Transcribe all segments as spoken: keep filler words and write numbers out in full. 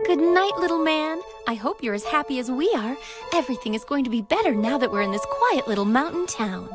Good night, little man. I hope you're as happy as we are. Everything is going to be better now that we're in this quiet little mountain town.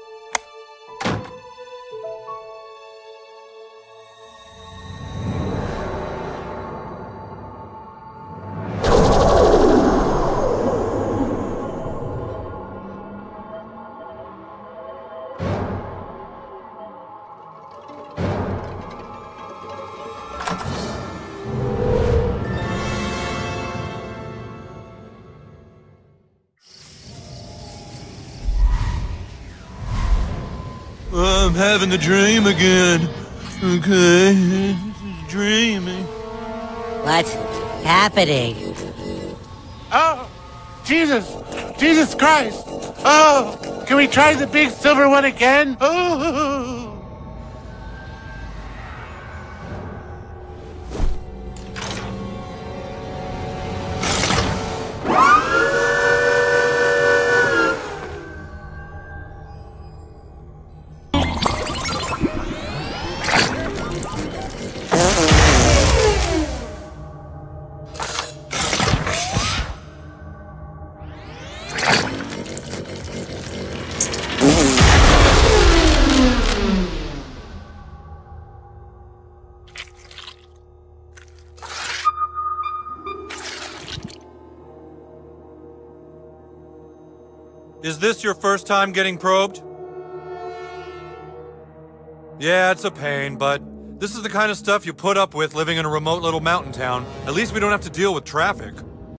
I'm having the dream again. Okay, dreaming. What's happening? Oh, Jesus! Jesus Christ! Oh, can we try the big silver one again? Oh. Is this your first time getting probed? Yeah, it's a pain, but this is the kind of stuff you put up with living in a remote little mountain town. At least we don't have to deal with traffic.